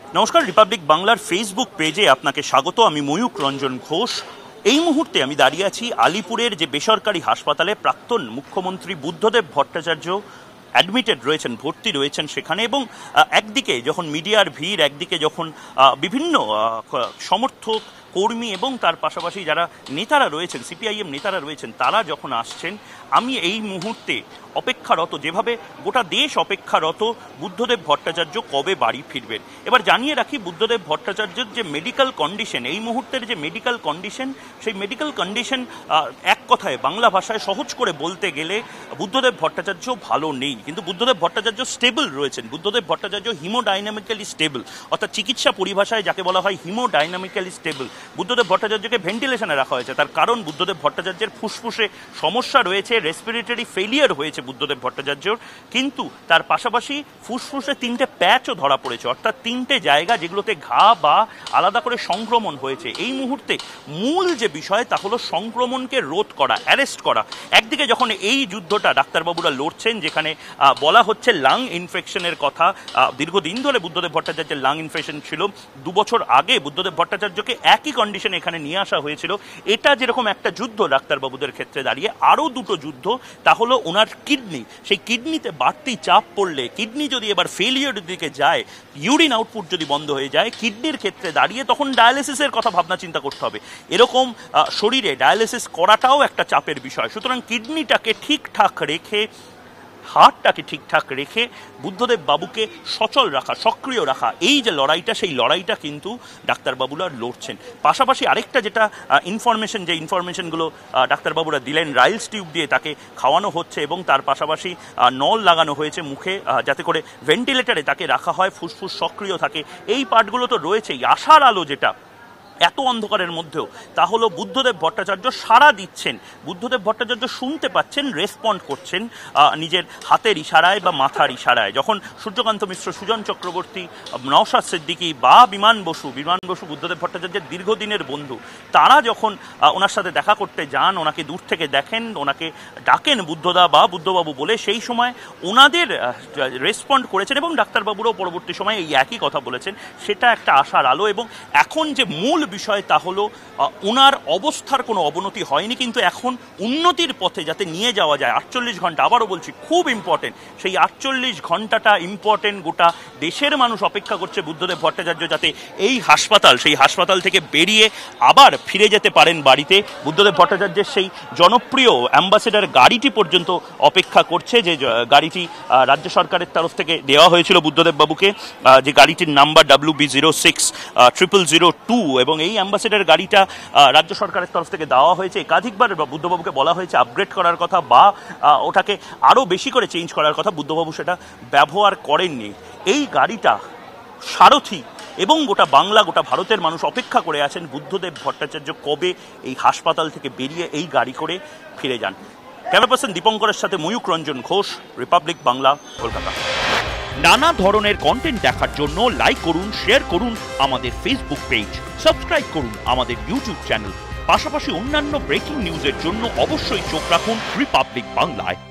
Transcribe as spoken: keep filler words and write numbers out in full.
নমস্কার, রিপাবলিক বাংলার ফেসবুক পেজে আপনাকে স্বাগত। আমি ময়ূক রঞ্জন ঘোষ। এই মুহূর্তে আমি দাঁড়িয়ে আছি আলিপুরের যে বেসরকারি হাসপাতালে। প্রাক্তন মুখ্যমন্ত্রী বুদ্ধদেব ভট্টাচার্য অ্যাডমিটেড রয়েছেন, ভর্তি রয়েছেন সেখানে। এবং একদিকে যখন মিডিয়ার ভিড়, একদিকে যখন বিভিন্ন সমর্থক কর্মী এবং তার পাশাপাশি যারা নেতারা রয়েছেন, সিপিআইএম নেতারা রয়েছেন, তারা যখন আসছেন, আমি এই মুহূর্তে অপেক্ষারত, যেভাবে গোটা দেশ অপেক্ষারত বুদ্ধদেব ভট্টাচার্য কবে বাড়ি ফিরবেন। এবার জানিয়ে রাখি, বুদ্ধদেব ভট্টাচার্যের যে মেডিকেল কন্ডিশন, এই মুহূর্তের যে মেডিকেল কন্ডিশন, সেই মেডিকেল কন্ডিশন এক কথায় বাংলা ভাষায় সহজ করে বলতে গেলে বুদ্ধদেব ভট্টাচার্য ভালো নেই, কিন্তু বুদ্ধদেব ভট্টাচার্য স্টেবল রয়েছেন। বুদ্ধদেব ভট্টাচার্য হিমোডাইনামিক্যালি স্টেবল, অর্থাৎ চিকিৎসা পরিভাষায় যাকে বলা হয় হিমোডাইনামিক্যালি স্টেবল। বুদ্ধদেব ভট্টাচার্যকে ভেন্টিলেশনে রাখা হয়েছে, তার কারণ বুদ্ধদেব ভট্টাচার্যের ফুসফুসে সমস্যা রয়েছে, রেসপিরেটরি ফেলিয়ার হয়েছে বুদ্ধদেব ভট্টাচার্যর। কিন্তু তার পাশাপাশি ফুসফুসে তিনটে প্যাচও ধরা পড়েছে, অর্থাৎ তিনটে জায়গা যেগুলোতে ঘা বা আলাদা করে সংক্রমণ হয়েছে। এই মুহূর্তে মূল যে বিষয় তা হলো সংক্রমণকে রোধ করা, অ্যারেস্ট করা। একদিকে যখন এই যুদ্ধটা ডাক্তারবাবুরা লড়ছেন, যেখানে বলা হচ্ছে লাং ইনফেকশনের কথা, দীর্ঘদিন ধরে বুদ্ধদেব ভট্টাচার্যের লাং ইনফেকশন ছিল। দু বছর আগে বুদ্ধদেব ভট্টাচার্যকে একই কন্ডিশনে এখানে নিয়ে আসা হয়েছিল। এটা যেরকম একটা যুদ্ধ ডাক্তারবাবুদের ক্ষেত্রে দাঁড়িয়ে, আরও দুটো যুদ্ধ, তা হলো ওনার কিডনি। সেই কিডনিতে বাড়তি চাপ পড়লে, কিডনি যদি এবার ফেলিয়ারের দিকে যায়, ইউরিন আউটপুট যদি বন্ধ হয়ে যায়, কিডনির ক্ষেত্রে দাঁড়িয়ে তখন ডায়ালিসিসের কথা ভাবনা চিন্তা করতে হবে। এরকম শরীরে ডায়ালিসিস করাটাও একটা চাপের বিষয়। সুতরাং কিডনিটাকে ঠিকঠাক রেখে, হার্টটাকে ঠিকঠাক রেখে বুদ্ধদেব বাবুকে সচল রাখা, সক্রিয় রাখা, এই যে লড়াইটা, সেই লড়াইটা কিন্তু ডাক্তারবাবুরা লড়ছেন। পাশাপাশি আরেকটা যেটা ইনফরমেশন, যে ইনফরমেশনগুলো ডাক্তারবাবুরা দিলেন, রাইলস টিউব দিয়ে তাকে খাওয়ানো হচ্ছে এবং তার পাশাপাশি নল লাগানো হয়েছে মুখে, যাতে করে ভেন্টিলেটারে তাকে রাখা হয়, ফুসফুস সক্রিয় থাকে। এই পার্টগুলো তো রয়েছেই। আশার আলো যেটা এত অন্ধকারের মধ্যেও, তা হলো বুদ্ধদেব ভট্টাচার্য সাড়া দিচ্ছেন, বুদ্ধদেব ভট্টাচার্য শুনতে পাচ্ছেন, রেসপন্ড করছেন নিজের হাতের ইশারায় বা মাথার ইশারায়। যখন সূর্যকান্ত মিশ্র, সুজন চক্রবর্তী, নওশাদ সিদ্দিকী বা বিমান বসু, বিমান বসু বুদ্ধদেব ভট্টাচার্যের দীর্ঘদিনের বন্ধু, তারা যখন ওনার সাথে দেখা করতে যান, ওনাকে দূর থেকে দেখেন, ওনাকে ডাকেন বুদ্ধদা বা বুদ্ধবাবু বলে, সেই সময় ওনাদের রেসপন্ড করেছেন এবং ডাক্তারবাবুরাও পরবর্তী সময়ে এই একই কথা বলেছেন। সেটা একটা আশার আলো। এবং এখন যে মূল বিষয় তা হলো ওনার অবস্থার কোনো অবনতি হয়নি, কিন্তু এখন উন্নতির পথে যাতে নিয়ে যাওয়া যায়। আটচল্লিশ ঘন্টা, আবারও বলছি, খুব ইম্পর্টেন্ট। সেই আটচল্লিশ ঘন্টাটা ইম্পর্টেন্ট। গোটা দেশের মানুষ অপেক্ষা করছে বুদ্ধদেব ভট্টাচার্য যাতে এই হাসপাতাল, সেই হাসপাতাল থেকে বেরিয়ে আবার ফিরে যেতে পারেন বাড়িতে। বুদ্ধদেব ভট্টাচার্যের সেই জনপ্রিয় অ্যাম্বাসেডার গাড়িটি পর্যন্ত অপেক্ষা করছে, যে গাড়িটি রাজ্য সরকারের তরফ থেকে দেওয়া হয়েছিল বুদ্ধদেব বাবুকে, যে গাড়িটির number W B zero six triple zero two. এবং এই অ্যাম্বাসেডার গাড়িটা রাজ্য সরকারের তরফ থেকে দেওয়া হয়েছে। একাধিকবার বুদ্ধবাবুকে বলা হয়েছে আপগ্রেড করার কথা বা ওটাকে আরও বেশি করে চেঞ্জ করার কথা, বুদ্ধবাবু সেটা ব্যবহার করেননি। এই গাড়িটা সারথি এবং গোটা বাংলা, গোটা ভারতের মানুষ অপেক্ষা করে আছেন বুদ্ধদেব ভট্টাচার্য কবে এই হাসপাতাল থেকে বেরিয়ে এই গাড়ি করে ফিরে যান। ক্যামেরা পার্সন দীপঙ্করের সাথে ময়ূক রঞ্জন ঘোষ, রিপাবলিক বাংলা, কলকাতা। নানা ধরনের কন্টেন্ট দেখার জন্য লাইক করুন, শেয়ার করুন আমাদের ফেসবুক পেজ, সাবস্ক্রাইব করুন আমাদের ইউটিউব চ্যানেল। পাশাপাশি অন্যান্য ব্রেকিং নিউজের জন্য অবশ্যই চোখ রাখুন রিপাবলিক বাংলায়।